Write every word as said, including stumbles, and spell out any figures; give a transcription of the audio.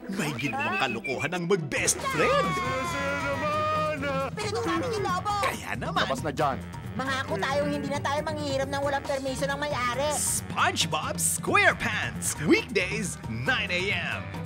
May ginawang kalokohan ang mag-best friend. Pinatong namin yung lobo! Kaya naman, Labas na dyan. Mangako tayong hindi na tayo manghihiram ng walang permiso ng may-ari. SpongeBob SquarePants. Weekdays, nine a m